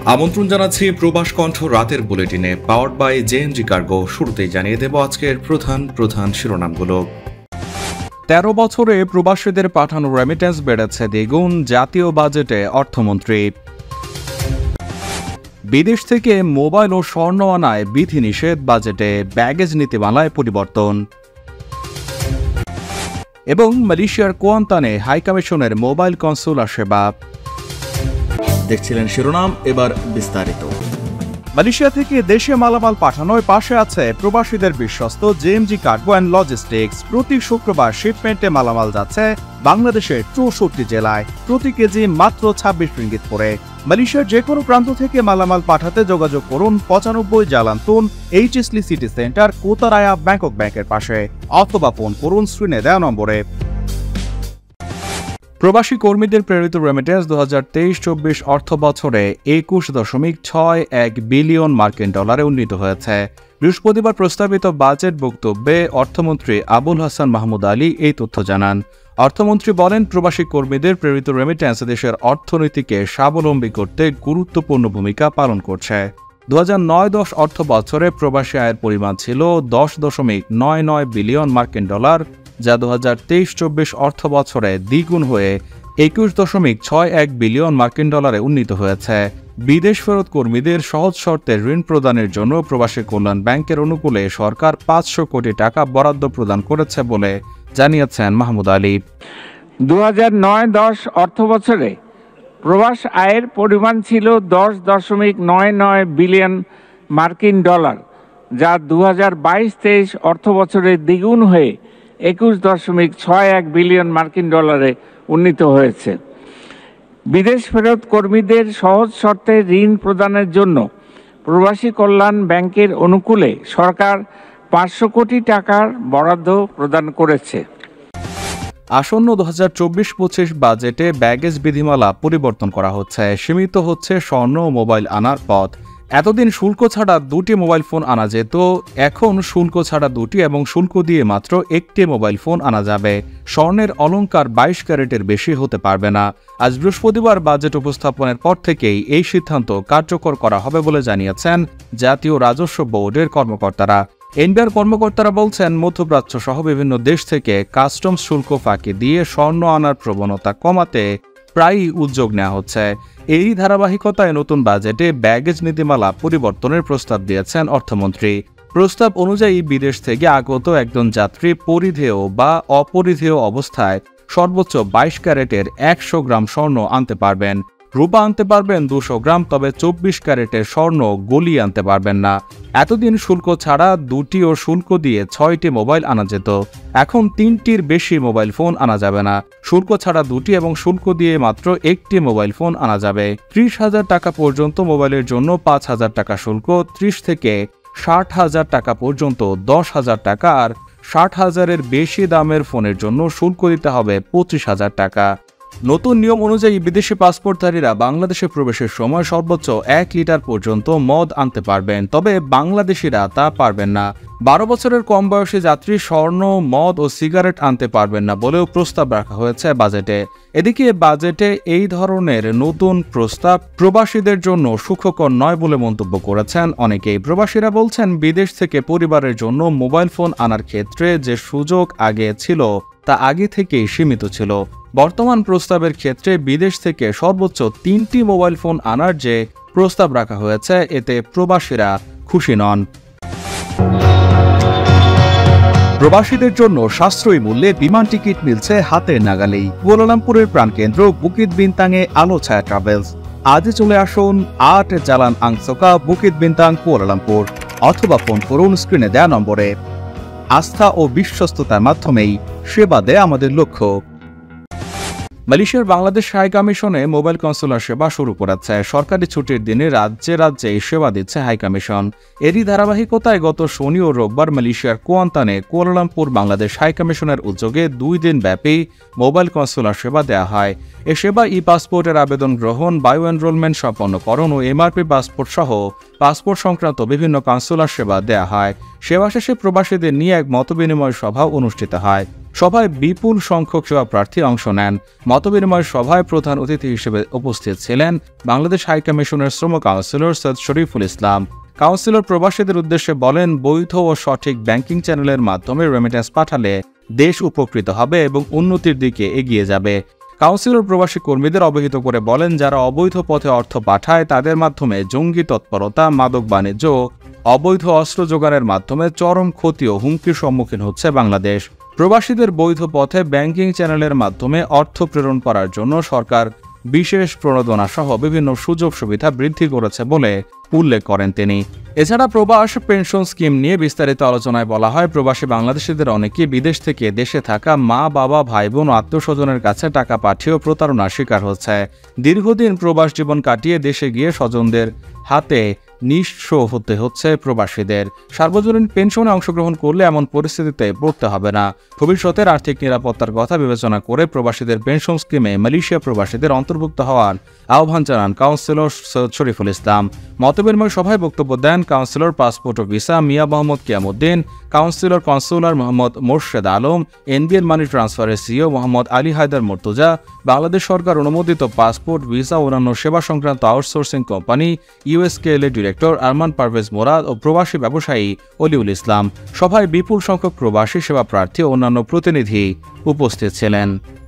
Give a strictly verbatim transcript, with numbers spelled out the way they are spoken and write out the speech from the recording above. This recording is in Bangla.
আমন্ত্রণ জানাচ্ছি প্রবাস কণ্ঠ রাতের বুলেটিনে পাওয়ার্ড বাই জেএমজি কার্গো। শুরুতেই জানিয়ে দেব আজকের প্রধান প্রধান শিরোনামগুলো। তেরো বছরে প্রবাসীদের পাঠানো রেমিটেন্স বেড়েছে দ্বিগুণ, জাতীয় বাজেটে অর্থমন্ত্রী। বিদেশ থেকে মোবাইল ও স্বর্ণ আনায় বিধিনিষেধ, বাজেটে ব্যাগেজ নীতিমালায় পরিবর্তন। এবং মালয়েশিয়ার কুয়ান্তানে হাইকমিশনের মোবাইল কনসুলার সেবা। দেখছিলেন শিরোনাম, এবার বিস্তারিত। মালয়েশিয়া থেকে দেশে মালামাল পাঠানোয় পাশে আছে প্রবাসীদের বিশ্বস্ত জেএমজি কার্গো অ্যান্ড লজিস্টিক্স। প্রতি শুক্রবার শিপমেন্টে মালামাল যাচ্ছে বাংলাদেশের চৌষট্টি জেলায়, প্রতি কেজি মাত্র ছাব্বিশ রিঙ্গিত করে। মালয়েশিয়ার যে কোনো প্রান্ত থেকে মালামাল পাঠাতে যোগাযোগ করুন পঁচানব্বই Jalan Tun H S Lee city centre, Kota Raya Bangkok ব্যাংকের পাশে, অথবা ফোন করুন স্ক্রিনে দেওয়া নম্বরে। প্রবাসী কর্মীদের প্রেরিত রেমিটেন্স দু হাজার তেইশ চব্বিশ অর্থ বছরে একুশ দশমিক ছয় এক বিলিয়ন মার্কিন ডলারে উন্নীত হয়েছে। বৃহস্পতিবার প্রস্তাবিত বাজেট বক্তব্যে অর্থমন্ত্রী আবুল হাসান মাহমুদ আলী এই তথ্য জানান। অর্থমন্ত্রী বলেন, প্রবাসী কর্মীদের প্রেরিত রেমিটেন্স দেশের অর্থনীতিকে স্বাবলম্বী করতে গুরুত্বপূর্ণ ভূমিকা পালন করছে। দু হাজার নয় দশ অর্থ বছরে প্রবাসী আয়ের পরিমাণ ছিল দশ দশমিক নয় নয় বিলিয়ন মার্কিন ডলার, যা দু হাজার তেইশ চব্বিশ অর্থ বছরে দ্বিগুণ হয়ে একুশ দশমিক ছয় এক বিলিয়ন মার্কিন ডলারে উন্নীত হয়েছে। বিদেশ ফেরত কর্মীদের সহজ শর্তে ঋণ প্রদানের জন্য প্রবাসী কল্যাণ ব্যাংকের অনুকূলে সরকার পাঁচশো কোটি টাকা বরাদ্দ প্রদান করেছে বলে জানিয়েছেন মাহমুদ আলী। দু হাজার নয় দশ অর্থ বছরে প্রবাস আয়ের পরিমাণ ছিল দশ দশমিক নয় নয় বিলিয়ন মার্কিন ডলার, যা দু হাজার বাইশ তেইশ অর্থ বছরে দ্বিগুণ হয়ে একুশ দশমিক ছয় এক বিলিয়ন মার্কিন ডলারে উন্নীত হয়েছে। বিদেশ ফেরত কর্মীদের সহজ শর্তে ঋণ প্রদানের জন্য প্রবাসী কল্যাণ ব্যাংকের অনুকূলে সরকার পাঁচশো কোটি টাকার বরাদ্দ প্রদান করেছে। আসন্ন দু হাজার চব্বিশ পঁচিশ বাজেটে ব্যাগেজ বিধিমালা পরিবর্তন করা হচ্ছে। সীমিত হচ্ছে স্বর্ণ ও মোবাইল আনার পথ। এতদিন শুল্ক ছাড়া দুটি মোবাইল ফোন আনা যেত, এখন শুল্ক ছাড়া দুটি এবং শুল্ক দিয়ে মাত্র একটি মোবাইল ফোন আনা যাবে। স্বর্ণের অলংকার বাইশ ক্যারেটের বেশি হতে পারবে না। আজ বৃহস্পতিবার বাজেট উপস্থাপনের পর থেকেই এই সিদ্ধান্ত কার্যকর করা হবে বলে জানিয়েছেন জাতীয় রাজস্ব বোর্ডের কর্মকর্তারা। এনবিআর কর্মকর্তারা বলছেন, মধ্যপ্রাচ্য সহ বিভিন্ন দেশ থেকে কাস্টমস শুল্ক ফাঁকি দিয়ে স্বর্ণ আনার প্রবণতা কমাতে প্রায়ই উদ্যোগ নেওয়া হচ্ছে। এই ধারাবাহিকতায় নতুন বাজেটে ব্যাগেজ নীতিমালা পরিবর্তনের প্রস্তাব দিয়েছেন অর্থমন্ত্রী। প্রস্তাব অনুযায়ী বিদেশ থেকে আগত একজন যাত্রী পরিধেয় বা অপরিধেয় অবস্থায় সর্বোচ্চ বাইশ ক্যারেটের একশো গ্রাম স্বর্ণ আনতে পারবেন। রূপা আনতে পারবেন দুশো গ্রাম, তবে চব্বিশ ক্যারেটের স্বর্ণ গলিয়ে আনতে পারবেন না। এতদিন শুল্ক ছাড়া দুটি ও শুল্ক দিয়ে ছয়টি মোবাইল আনা যেত, এখন তিনটির বেশি মোবাইল ফোন আনা যাবে না। শুল্ক ছাড়া দুটি এবং শুল্ক দিয়ে মাত্র একটি মোবাইল ফোন আনা যাবে। ত্রিশ হাজার টাকা পর্যন্ত মোবাইলের জন্য পাঁচ হাজার টাকা শুল্ক, ত্রিশ থেকে ষাট হাজার টাকা পর্যন্ত দশ হাজার টাকা, আর ষাট হাজারের বেশি দামের ফোনের জন্য শুল্ক দিতে হবে পঁচিশ হাজার টাকা। নতুন নিয়ম অনুযায়ী বিদেশি পাসপোর্টধারীরা বাংলাদেশে প্রবেশের সময় সর্বোচ্চ এক লিটার পর্যন্ত মদ আনতে পারবেন, তবে বাংলাদেশিরা তা পারবেন না। বারো বছরের কম বয়সী যাত্রী স্বর্ণ, মদ ও সিগারেট আনতে পারবেন না বলেও প্রস্তাব রাখা হয়েছে বাজেটে। এদিকে বাজেটে এই ধরনের নতুন প্রস্তাব প্রবাসীদের জন্য সুখকর নয় বলে মন্তব্য করেছেন অনেকেই। প্রবাসীরা বলছেন, বিদেশ থেকে পরিবারের জন্য মোবাইল ফোন আনার ক্ষেত্রে যে সুযোগ আগে ছিল তা আগে থেকেই সীমিত ছিল। বর্তমান প্রস্তাবের ক্ষেত্রে বিদেশ থেকে সর্বোচ্চ তিনটি মোবাইল ফোন আনার যে প্রস্তাব রাখা হয়েছে, এতে প্রবাসীরা খুশি নন। প্রবাসীদের জন্য সাশ্রয়ী মূল্যে বিমান টিকিট মিলছে হাতের নাগালেই। কুয়ালালামপুরের প্রাণকেন্দ্র বুকিত বিনতাংয়ে আলো ছায়া ট্রাভেলস। আজই চলে আসুন আট Jalan Angsoka, Bukit Bintang, Kuala Lumpur, অথবা ফোন করুন স্ক্রিনে দেয়া নম্বরে। আস্থা ও বিশ্বস্ততার মাধ্যমেই সেবা দেয় আমাদের লক্ষ্য। মালয়েশিয়ার বাংলাদেশ হাইকমিশনে মোবাইল কনসুলার সেবা শুরু করেছে। সরকারি ছুটির দিনে রাজ্যে রাজ্যে সেবা দিচ্ছে হাইকমিশন। এরই ধারাবাহিকতায় গত শনি ও রোববার মালয়েশিয়ার কুয়ান্তানে কুয়ালালামপুর বাংলাদেশ হাইকমিশনের উদ্যোগে দুই দিন ব্যাপী মোবাইল কনসুলার সেবা দেওয়া হয়। এ সেবা ই পাসপোর্টের আবেদন গ্রহণ, বায়ো এনরোলমেন্ট সম্পন্নকরণ ও এমআরপি পাসপোর্ট সহ পাসপোর্ট সংক্রান্ত বিভিন্ন কনসুলার সেবা দেয়া হয়। সেবা শেষে প্রবাসীদের নিয়ে এক মতবিনিময় সভা অনুষ্ঠিত হয়। সভায় বিপুল সংখ্যক সেবা প্রার্থী অংশ নেন। মতবিনিময় সভায় প্রধান অতিথি হিসেবে উপস্থিত ছিলেন বাংলাদেশ হাইকমিশনের শ্রম কাউন্সিলর সৈয়দ শরীফুল ইসলাম। কাউন্সিলর প্রবাসীদের উদ্দেশ্যে বলেন, বৈধ ও সঠিক ব্যাংকিং চ্যানেলের মাধ্যমে রেমিটেন্স পাঠালে দেশ উপকৃত হবে এবং উন্নতির দিকে এগিয়ে যাবে। কাউন্সিলর প্রবাসী কর্মীদের অবহিত করে বলেন, যারা অবৈধ পথে অর্থ পাঠায় তাদের মাধ্যমে জঙ্গি তৎপরতা, মাদক বাণিজ্য, অবৈধ অস্ত্র যোগানের মাধ্যমে চরম ক্ষতি ও হুমকির সম্মুখীন হচ্ছে বাংলাদেশ। প্রবাসীদের বৈধ পথে ব্যাংকিং চ্যানেলের মাধ্যমে অর্থ প্রেরণ করার জন্য সরকার বিশেষ প্রণোদনা সহ বিভিন্ন সুযোগ সুবিধা বৃদ্ধি করেছে বলে উল্লেখ করেন তিনি। এছাড়া প্রবাস পেনশন স্কিম নিয়ে বিস্তারিত আলোচনায় বলা হয়, প্রবাসী বাংলাদেশিদের অনেকেই বিদেশ থেকে দেশে থাকা মা, বাবা, ভাই বোন ও আত্মীয়স্বজনের কাছে টাকা পাঠিয়েও প্রতারণার শিকার হচ্ছে। দীর্ঘদিন প্রবাস জীবন কাটিয়ে দেশে গিয়ে স্বজনদের হাতে নিঃস্ব হতে হচ্ছে প্রবাসীদের। সার্বজনীন পেনশনে অংশগ্রহণ করলে এমন পরিস্থিতিতে পড়তে হবে না। ভবিষ্যতের আর্থিক নিরাপত্তার কথা বিবেচনা করে প্রবাসীদের পেনশন স্কিমে মালয়েশিয়া প্রবাসীদের অন্তর্ভুক্ত হওয়ার আহ্বান জানান কাউন্সিলর সৈয়দ শরীফুল ইসলাম। মতবিনিময় সভায় বক্তব্য দেন কাউন্সিলর পাসপোর্ট ও visa Mia Mohammad Kiyamuddin, councillor consular Mohammad Morshed Alam, NBL money ট্রান্সফারের সিইও মোহাম্মদ আলী হায়দার মুর্তজা, বাংলাদেশ সরকার অনুমোদিত পাসপোর্ট, ভিসা ও অন্যান্য সেবা সংক্রান্ত আউটসোর্সিং কোম্পানি ইউএসকেএল এর ডিরেক্টর আরমান পারভেজ মোরাদ ও প্রবাসী ব্যবসায়ী অলিউল ইসলাম। সভায় বিপুল সংখ্যক প্রবাসী সেবা প্রার্থী ও অন্যান্য প্রতিনিধি উপস্থিত ছিলেন।